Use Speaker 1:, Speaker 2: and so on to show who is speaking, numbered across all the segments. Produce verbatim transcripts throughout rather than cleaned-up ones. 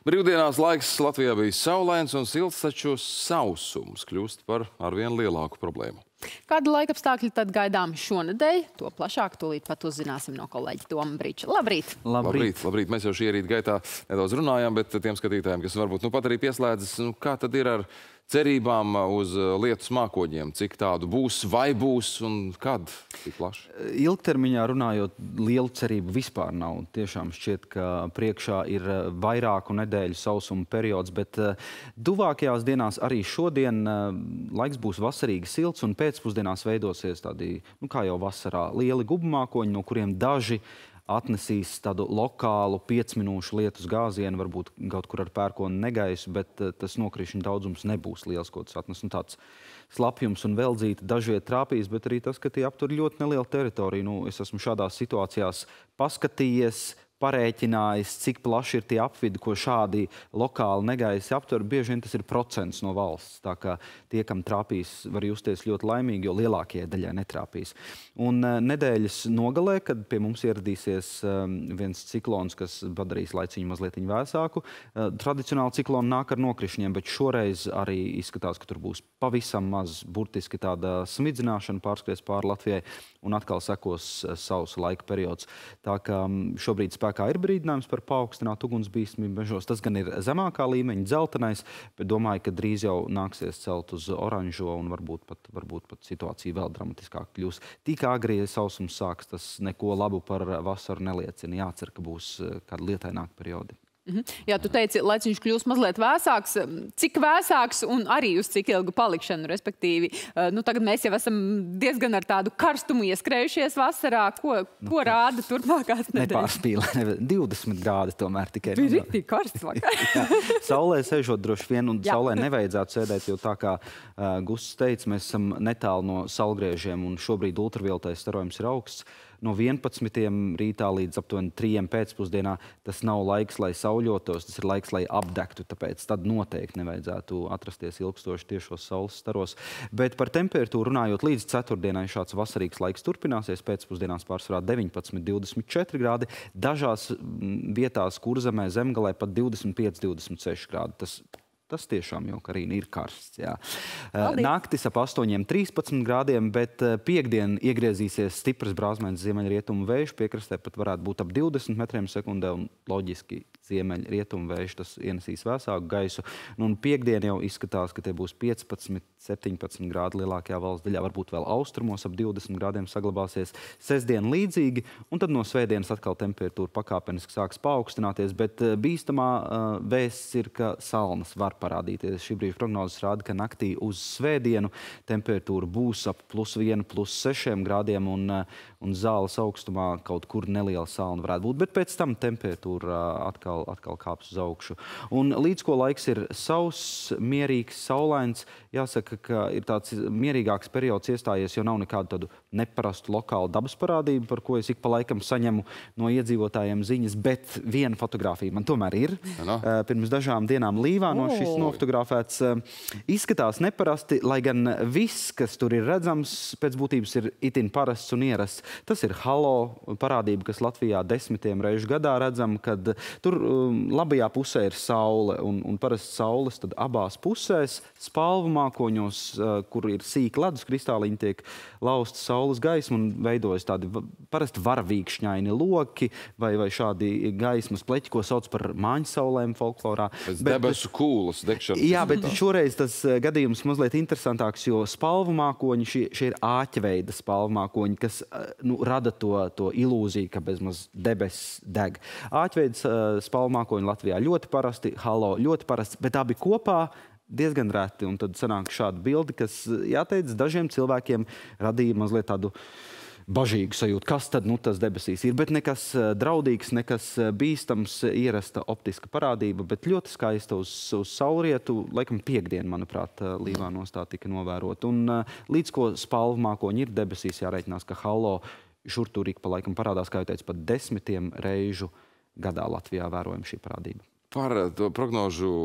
Speaker 1: Brīvdienās laiks Latvijā bija saulains un silts, taču sausums kļūst par arvien lielāku problēmu.
Speaker 2: Kāda laikapstākļi tad gaidām šonedēļ? To plašāk tūlīt pat uzzināsim no kolēģa Toma Brīča. Labrīt!
Speaker 1: Labrīt! Labrīt, labrīt. Mēs jau šī rīta gaitā nedaudz runājām, bet tiem skatītājiem, kas varbūt nu pat arī pieslēdzas, nu, kā tad ir ar cerībām uz lietus mākoņiem? Cik tādu būs, vai būs un kad? Tik plaši?
Speaker 3: Ilgtermiņā runājot, lielu cerību vispār nav. Tiešām šķiet, ka priekšā ir vairāku nedēļu sausuma periods, bet tuvākajās dienās arī šodien laiks būs vasarīgi silts un pēcpusdienās veidosies tādi, nu kā jau vasarā, lieli gubumākoņi, no kuriem daži atnesīs tādu lokālu piecminūšu lietus gāzienu, varbūt kaut kur ar pērkonu negaisu, bet tas nokrišņu daudzums nebūs liels, ko tas atnes. Nu, tāds slapjums un veldzīti dažviet trāpīs, bet arī tas, ka tie aptur ļoti nelielu teritoriju. Nu, es esmu šādās situācijās paskatījies, parēķinājis, cik plaši ir tie apvidi, ko šādi lokāli negaisi aptver. Bieži vien tas ir procents no valsts. Tā kā tie, kam trāpīs, var justies ļoti laimīgi, jo lielākajai daļai netrāpīs. Un nedēļas nogalē, kad pie mums ieradīsies viens ciklons, kas padarīs laiciņu mazliet vēsāku, tradicionāli cikloni nāk ar nokrišņiem, bet šoreiz arī izskatās, ka tur būs pavisam maz burtiski tāda smidzināšana pārskries pāri Latvijai un atkal sekos sausa laika periods. Tā kā šobrīd spēkā ir brīdinājums par paaugstinātu ugunsbīstamību mežos. Tas gan ir zemākā līmeņa, dzeltenais, bet domāju, ka drīz jau nāksies celt uz oranžo un varbūt pat, varbūt pat situācija vēl dramatiskāk kļūs. Tik agri sausums sāks, tas neko labu par vasaru neliecina. Jācer, ka būs kādi lietaināki periodi.
Speaker 2: Mhm. Jā, tu teici, laiciņš kļūs mazliet vēsāks. Cik vēsāks un arī uz cik ilgu palikšanu, respektīvi? Nu, tagad mēs jau esam diezgan ar tādu karstumu ieskrējušies vasarā. Ko,
Speaker 3: Nu,
Speaker 2: ko rāda turpmākās nedēļas?
Speaker 3: Nepārspīlē, divdesmit grādi tomēr tikai.
Speaker 2: Bija rīktīgi karsts vakar.
Speaker 3: Jā, saulē sēžot droši vien, un
Speaker 2: Jā.
Speaker 3: saulē nevajadzētu sēdēt, jo tā kā uh, Gusts teica, mēs esam netālu no saulgriežiem, un šobrīd ultravioletais starojums ir augsts. No vienpadsmitiem rītā līdz aptuveni trījiem pēcpusdienā tas nav laiks, lai sauļotos, tas ir laiks, lai apdegtu, tāpēc tad noteikti nevajadzētu atrasties ilgstoši tiešos saules staros. Bet par temperatūru runājot, līdz ceturtdienai šāds vasarīgs laiks turpināsies, pēcpusdienās pārsvarā deviņpadsmit, divdesmit četri grādi, dažās vietās Kurzemē, Zemgalē pat divdesmit pieci, divdesmit seši grādi. Tas Tas tiešām jau, Karīna, ir karsts. Jā.
Speaker 2: Paldies.
Speaker 3: Naktis ap astoņiem, trīspadsmit grādiem, bet piekdien iegriezīsies stipras brāzmēns ziemeļrietumu vējš. Piekrastē pat varētu būt ap divdesmit metriem sekundē, un loģiski ziemeļrietumu vējš tas ienesīs vēsāku gaisu. Nu, un piekdien jau izskatās, ka tie būs piecpadsmit, septiņpadsmit grādi lielākajā valsts daļā, varbūt vēl austrumos ap divdesmit grādiem saglabāsies. Sestdien līdzīgi, un tad no svētdienas atkal temperatūra pakāpeniski sāks paaugstināties, bet bīstamā uh, vēsts ir, ka salnas var parādīties. Šī brīža prognozes rāda, ka naktī uz svētdienu temperatūra būs ap plus vienu, plus sešiem grādiem, un, un zāles augstumā kaut kur neliela salna varētu būt, bet pēc tam temperatūra atkal, atkal kāps uz augšu. Un līdz ko laiks ir sauss, mierīgs, saulains, jāsaka, ka ir tāds mierīgāks periods iestājies, jo nav nekādu tādu neparastu lokālu dabas parādību, par ko es ik pa laikam saņemu no iedzīvotājiem ziņas, bet viena fotografija man tomēr ir.
Speaker 1: No.
Speaker 3: Pirms dažām dienām Līvā no šis nofotografēts. Izskatās neparasti, lai gan viss, kas tur ir redzams, pēc būtības ir itin parasts un ierasts. Tas ir halo parādība, kas Latvijā desmitiem reižu gadā redzam, kad tur labajā pusē ir saule, un, un parasti saules tad abās pusēs, spalvu mākoņos, kur ir sīki ledus kristāliņi, tiek lausta saules gaisma un veidojas tādi parasti varavīkšņaini loki vai, vai šādi gaismas pleķi, ko sauc par māņsaulēm folklorā.
Speaker 1: Pēc debesu kūlas degšanas.
Speaker 3: Jā, bet šoreiz tas gadījums mazliet interesantāks, jo spalvu mākoņi, šie, šie ir āķveida spalvu mākoņi, kas nu, rada to, to ilūziju, ka bezmaz debesis deg. Āķveids spalvu mākoņi Latvijā ļoti parasti, halo ļoti parasti, bet abi kopā diezgan reti. Un tad sanāk šāda bilde, kas, jāteic, dažiem cilvēkiem radīja mazliet tādu bažīgu sajūtu. Kas tad nu, tas debesīs ir? Bet nekas draudīgs, nekas bīstams, ierasta optiska parādība, bet ļoti skaista uz, uz saulrietu. Laikam piekdien, manuprāt, Līvā nostā tika novērot. Un līdz ko spalvu mākoņi ir debesīs, jāreikinās, ka halo šur tur ik pa laikam parādās, kā jau teicu, pat desmitiem reižu gadā Latvijā vērojam šī parādība.
Speaker 1: Par to prognožu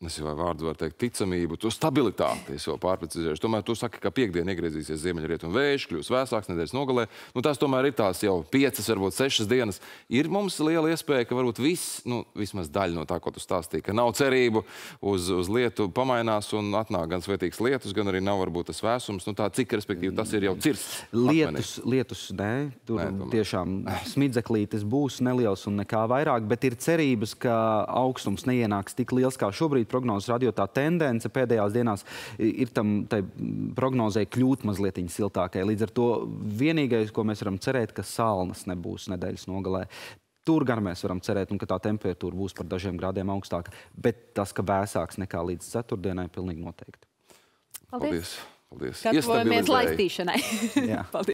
Speaker 1: es jau vārdu var teikt, ticamību, to stabilitāti, es jau pārprecizēšu. Tomēr tu saki, ka piekdien iegriezīsies ziemeļrietumu vējš, kļūs vēsāks nedēļas nogalē. Nu, tās tomēr ir tās jau piecas, varbūt sešas dienas. Ir mums liela iespēja, ka varbūt viss, nu, vismaz daļa no tā, ko tu stāstīji, ka nav cerību uz, uz lietu pamainās un atnāk gan svētīgs lietus, gan arī nav varbūt tas vēsums. Nu, tā cik, respektīvi, tas ir jau cirsts.
Speaker 3: Lietus, lietus, nē, tur nē, tiešām smidzeklītes būs neliels un nekā vairāk, bet ir cerības, ka augstums neienāks tik liels kā šobrīd. Prognozes radio tā tendence pēdējās dienās ir tam tai prognozē kļūt mazliet siltākai. Līdz ar to vienīgais, ko mēs varam cerēt, ka salnas nebūs nedēļas nogalē. Tur gan mēs varam cerēt, un ka tā temperatūra būs par dažiem grādiem augstāka, bet tas, ka vēsāks nekā līdz ceturtdienai, pilnīgi noteikti.
Speaker 2: Paldies!
Speaker 1: Paldies! Paldies.
Speaker 2: Gatavojamies laistīšanai. Jā. Paldies!